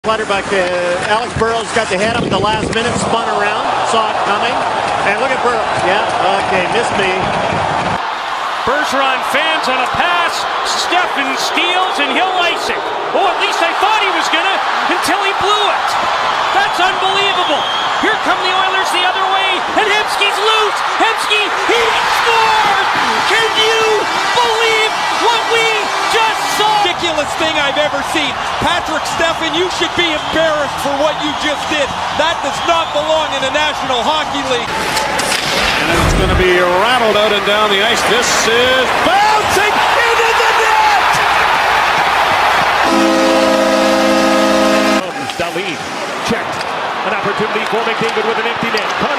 Clutterbuck, Alex Burrows got the head up at the last minute, spun around, saw it coming, and look at Burrows. Yeah, okay, missed me. Bergeron fans on a pass, Steffen steals, and he'll ice it. Oh, at least I thought he was gonna, until he blew it. That's unbelievable. Here come the Oilers the other way, and Hemsky's loose. Hemsky, he scored! Can you believe what we just saw? Ridiculous thing I've ever seen. Patrick Steffen, you should be embarrassed for what you just did. That does not belong in the National Hockey League. And it's going to be rattled out and down the ice. This is bouncing into the net! Dahlin checked. An opportunity for McDavid with an empty net.